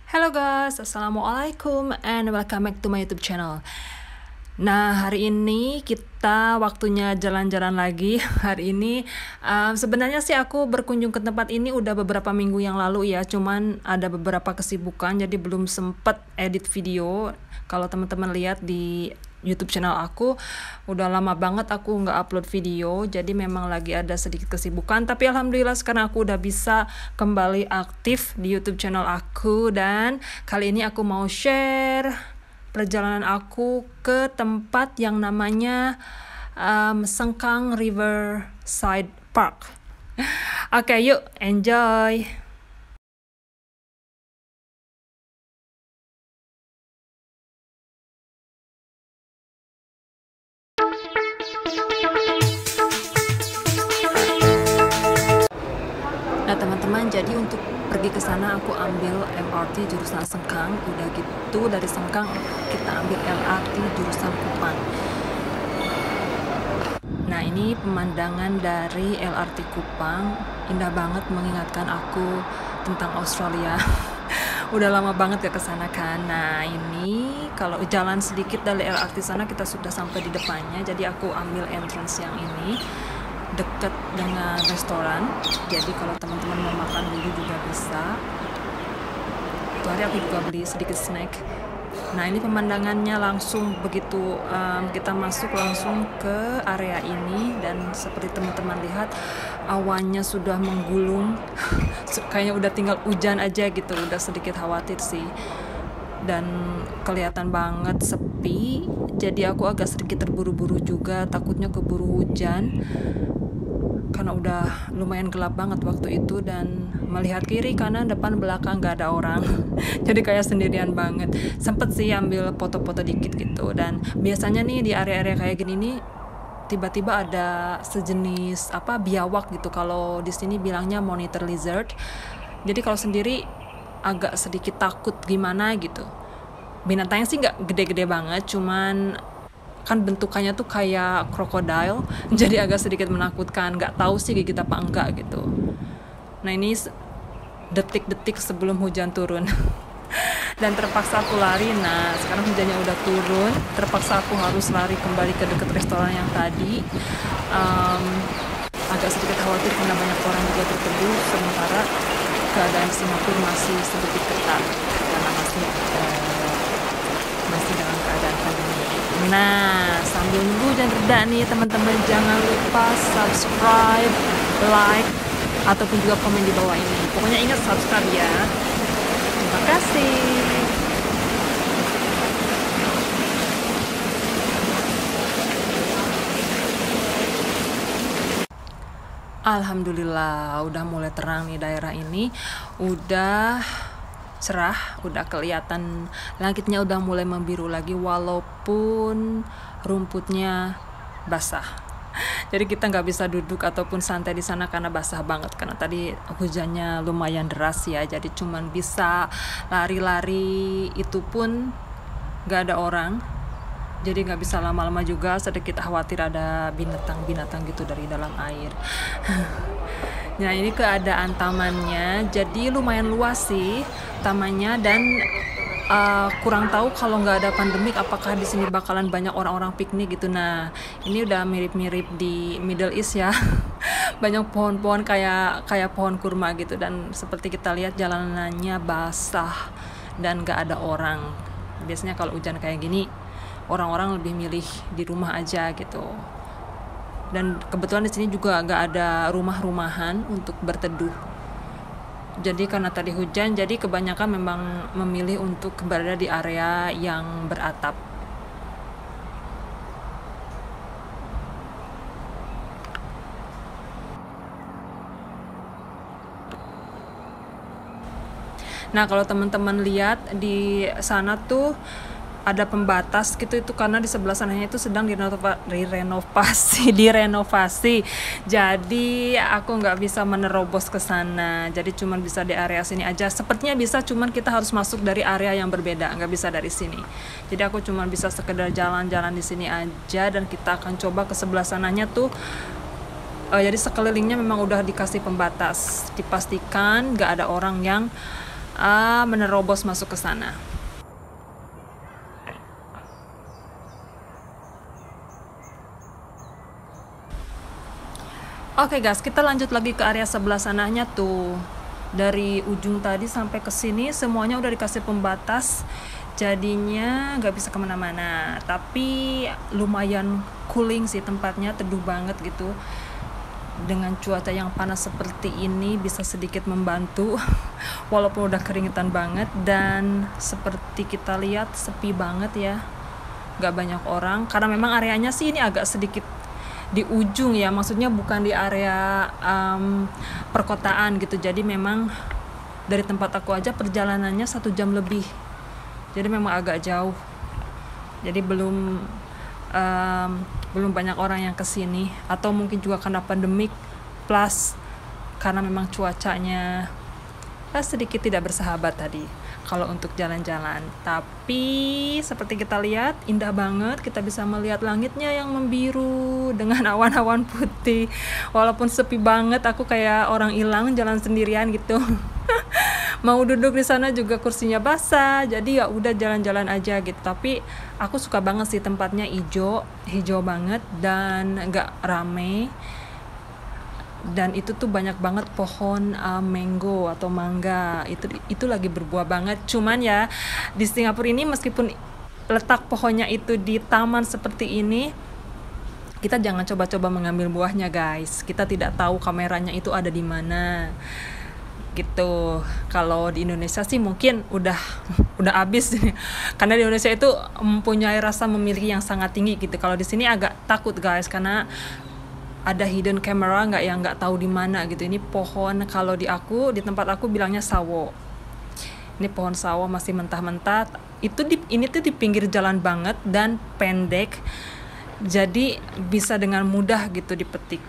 Hello guys, assalamualaikum and welcome back to my YouTube channel. Nah, hari ini kita waktunya jalan-jalan lagi. Hari ini sebenarnya sih aku berkunjung ke tempat ini udah beberapa minggu yang lalu ya. Cuman ada beberapa kesibukan jadi belum sempet edit video. Kalau teman-teman lihat di YouTube channel aku, udah lama banget aku nggak upload video, jadi memang lagi ada sedikit kesibukan. Tapi alhamdulillah sekarang aku udah bisa kembali aktif di YouTube channel aku, dan kali ini aku mau share perjalanan aku ke tempat yang namanya Sengkang Riverside Park. Oke, yuk enjoy. Nah teman-teman, jadi untuk pergi ke sana aku ambil MRT jurusan Sengkang. Udah gitu dari Sengkang kita ambil LRT jurusan Kupang. Nah ini pemandangan dari LRT Kupang, indah banget, mengingatkan aku tentang Australia. Udah lama banget gak kesana kan. Nah ini kalau jalan sedikit dari LRT sana kita sudah sampai di depannya. Jadi aku ambil entrance yang ini, dekat dengan restoran, jadi kalau teman-teman mau makan dulu juga bisa. Itu hari aku juga beli sedikit snack. Nah ini pemandangannya langsung begitu kita masuk langsung ke area ini, dan seperti teman-teman lihat awannya sudah menggulung. Kayaknya udah tinggal hujan aja gitu, udah sedikit khawatir sih. Dan kelihatan banget sepi, jadi aku agak sedikit terburu-buru juga, takutnya keburu hujan karena udah lumayan gelap banget waktu itu, dan melihat kiri kanan depan belakang gak ada orang. Jadi kayak sendirian banget. Sempet sih ambil foto-foto dikit gitu, dan biasanya nih di area-area kayak gini nih tiba-tiba ada sejenis biawak gitu. Kalau di sini bilangnya monitor lizard. Jadi kalau sendiri agak sedikit takut gimana gitu. Binatangnya sih nggak gede-gede banget, cuman kan bentukannya tuh kayak krokodil, jadi agak sedikit menakutkan. Nggak tahu sih gigit apa enggak gitu. Nah ini detik-detik sebelum hujan turun. Dan terpaksa aku lari. Nah sekarang hujannya udah turun, terpaksa aku harus lari kembali ke dekat restoran yang tadi. Agak sedikit khawatir karena banyak orang juga terteduh, sementara keadaan di Singapura masih sedikit ketat karena masih dalam keadaan pandemi. Nah, sambil nunggu hujan reda nih teman-teman, jangan lupa subscribe, like, ataupun juga komen di bawah ini. Pokoknya ingat subscribe ya. Terima kasih. Alhamdulillah udah mulai terang nih daerah ini, udah cerah, udah kelihatan langitnya udah mulai membiru lagi walaupun rumputnya basah. Jadi kita nggak bisa duduk ataupun santai di sana karena basah banget, karena tadi hujannya lumayan deras ya. Jadi cuman bisa lari-lari, itu pun nggak ada orang. Jadi nggak bisa lama-lama juga, sedikit khawatir ada binatang-binatang gitu dari dalam air. Nah ini keadaan tamannya, jadi lumayan luas sih tamannya, dan kurang tahu kalau nggak ada pandemik apakah di sini bakalan banyak orang-orang piknik gitu. Nah ini udah mirip-mirip di Middle East ya. Banyak pohon-pohon kayak pohon kurma gitu, dan seperti kita lihat jalanannya basah dan nggak ada orang. Biasanya kalau hujan kayak gini orang-orang lebih milih di rumah aja gitu. Dan kebetulan di sini juga nggak ada rumah-rumahan untuk berteduh. Jadi karena tadi hujan, jadi kebanyakan memang memilih untuk berada di area yang beratap. Nah kalau teman-teman lihat di sana tuh ada pembatas gitu, itu karena di sebelah sananya itu sedang direnovasi. Jadi aku nggak bisa menerobos ke sana, jadi cuman bisa di area sini aja. Sepertinya bisa, cuman kita harus masuk dari area yang berbeda, nggak bisa dari sini. Jadi aku cuman bisa sekedar jalan-jalan di sini aja, dan kita akan coba ke sebelah sananya tuh. Jadi sekelilingnya memang udah dikasih pembatas, dipastikan nggak ada orang yang menerobos masuk ke sana. Oke guys, kita lanjut lagi ke area sebelah sananya tuh. Dari ujung tadi sampai ke sini semuanya udah dikasih pembatas, jadinya nggak bisa kemana-mana. Tapi lumayan cooling sih tempatnya, teduh banget gitu. Dengan cuaca yang panas seperti ini bisa sedikit membantu walaupun udah keringetan banget. Dan seperti kita lihat sepi banget ya, nggak banyak orang karena memang areanya sih ini agak sedikit di ujung ya, maksudnya bukan di area perkotaan gitu. Jadi memang dari tempat aku aja perjalanannya 1 jam lebih, jadi memang agak jauh. Jadi belum banyak orang yang kesini, atau mungkin juga karena pandemik plus karena memang cuacanya sedikit tidak bersahabat tadi kalau untuk jalan-jalan. Tapi seperti kita lihat indah banget, kita bisa melihat langitnya yang membiru dengan awan-awan putih. Walaupun sepi banget, aku kayak orang hilang jalan sendirian gitu. Mau duduk di sana juga kursinya basah, jadi ya udah jalan-jalan aja gitu. Tapi aku suka banget sih tempatnya, hijau banget dan nggak rame. Dan itu tuh banyak banget pohon mango atau mangga, itu lagi berbuah banget. Cuman ya di Singapura ini meskipun letak pohonnya itu di taman seperti ini, kita jangan coba-coba mengambil buahnya guys. Kita tidak tahu kameranya itu ada di mana gitu. Kalau di Indonesia sih mungkin udah habis karena di Indonesia itu mempunyai rasa memiliki yang sangat tinggi gitu. Kalau di sini agak takut guys, karena ada hidden camera nggak tahu di mana gitu. Ini pohon, kalau di tempat aku bilangnya sawo. Ini pohon sawo masih mentah-mentah. Ini tuh di pinggir jalan banget dan pendek, jadi bisa dengan mudah gitu dipetik.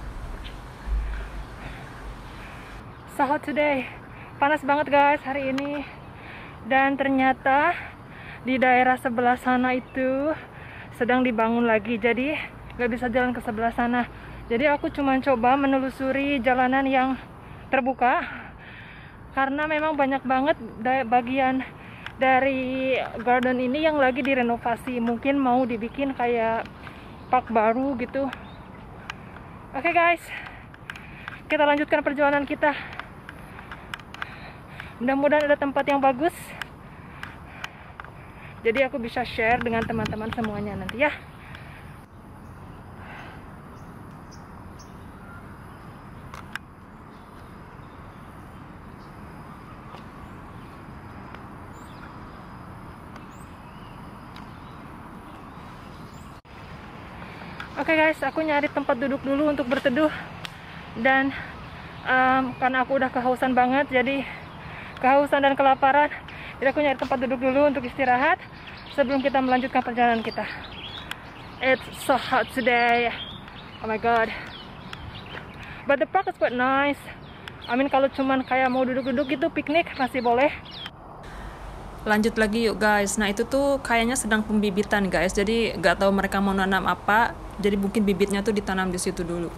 So hot today, panas banget guys hari ini. Dan ternyata di daerah sebelah sana itu sedang dibangun lagi, jadi nggak bisa jalan ke sebelah sana. Jadi aku cuma coba menelusuri jalanan yang terbuka, karena memang banyak banget bagian dari garden ini yang lagi direnovasi. Mungkin mau dibikin kayak park baru gitu. Oke guys, kita lanjutkan perjalanan kita. Mudah-mudahan ada tempat yang bagus, jadi aku bisa share dengan teman-teman semuanya nanti ya. Oke guys, aku nyari tempat duduk dulu untuk berteduh. Dan karena aku udah kehausan banget, jadi kehausan dan kelaparan, jadi aku nyari tempat duduk dulu untuk istirahat sebelum kita melanjutkan perjalanan kita. It's so hot today, oh my god, but the park is quite nice. I mean, kalau cuman kayak mau duduk-duduk gitu, piknik masih boleh. Lanjut lagi yuk guys. Nah itu tuh kayaknya sedang pembibitan guys, jadi nggak tahu mereka mau nanam apa, jadi mungkin bibitnya tuh ditanam di situ dulu.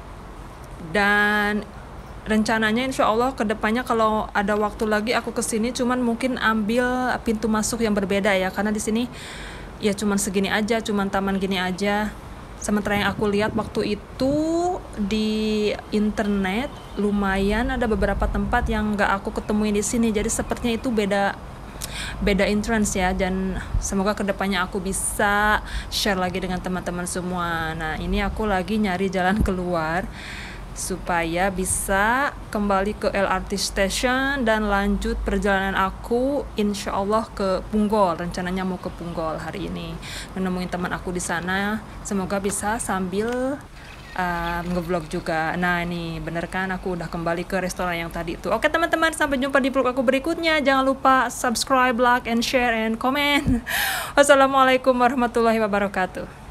Dan rencananya insya Allah kedepannya kalau ada waktu lagi aku kesini, cuman mungkin ambil pintu masuk yang berbeda ya, karena di sini ya cuman segini aja, cuman taman gini aja. Sementara yang aku lihat waktu itu di internet, lumayan ada beberapa tempat yang nggak aku ketemuin di sini, jadi sepertinya itu beda entrance ya. Dan semoga kedepannya aku bisa share lagi dengan teman-teman semua. Nah ini aku lagi nyari jalan keluar supaya bisa kembali ke LRT station dan lanjut perjalanan aku insya Allah ke Punggol. Rencananya mau ke Punggol hari ini, menemuin teman aku di sana. Semoga bisa sambil nge-vlog juga. Nah ini bener kan, aku udah kembali ke restoran yang tadi itu. Oke teman-teman, sampai jumpa di vlog aku berikutnya. Jangan lupa subscribe, like, and share, and comment. Wassalamualaikum warahmatullahi wabarakatuh.